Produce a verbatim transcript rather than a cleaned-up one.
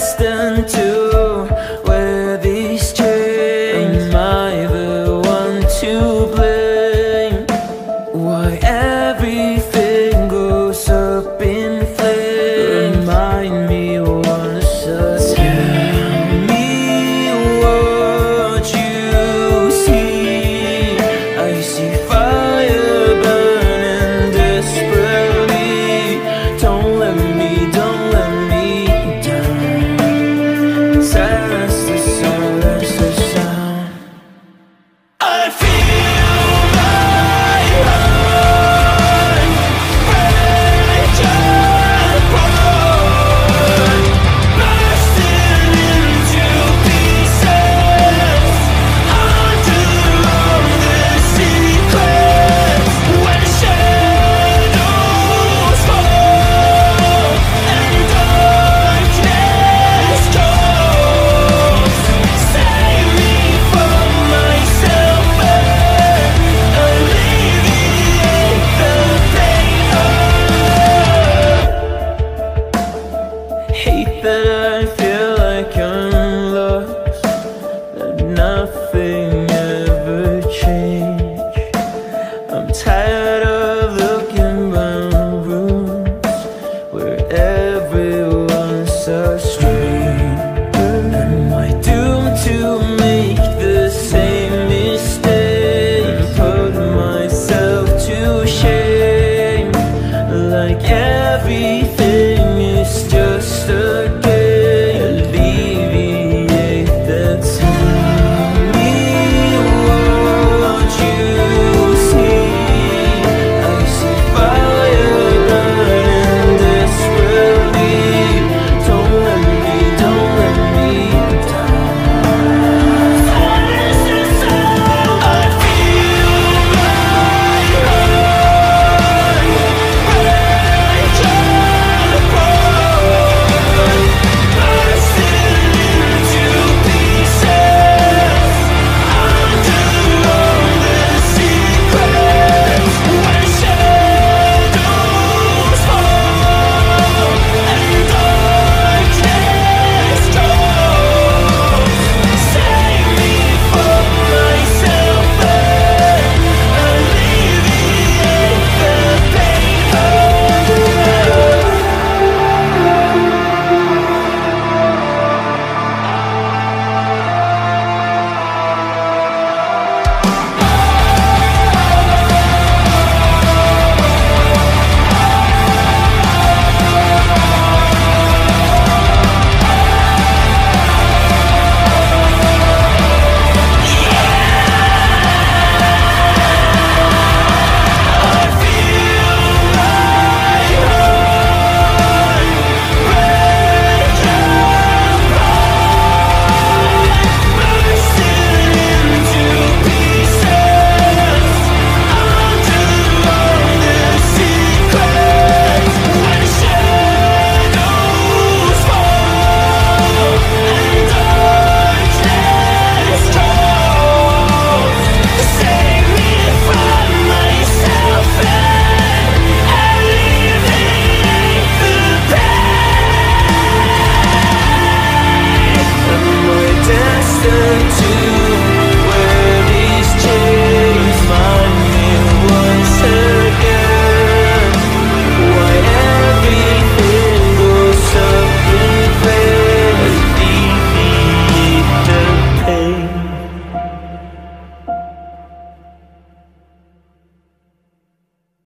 destined to wear these chains? Am I the one to blame? Why everything goes up in flames? Remind me once again. Tell me what you see. I see fire burning desperately. Don't let me, don't let me down. Silence the sound, that's the sound. I feel my heart break apart, bursting into pieces under all the secrets. When shadows fall and darkness comes, save me from myself and alleviate the pain of hate that I feel like I'm lost, that nothing ever changed. I'm tired of looking round rooms where everyone's so strange. Am I doomed to make the same mistake and put myself to shame? Like every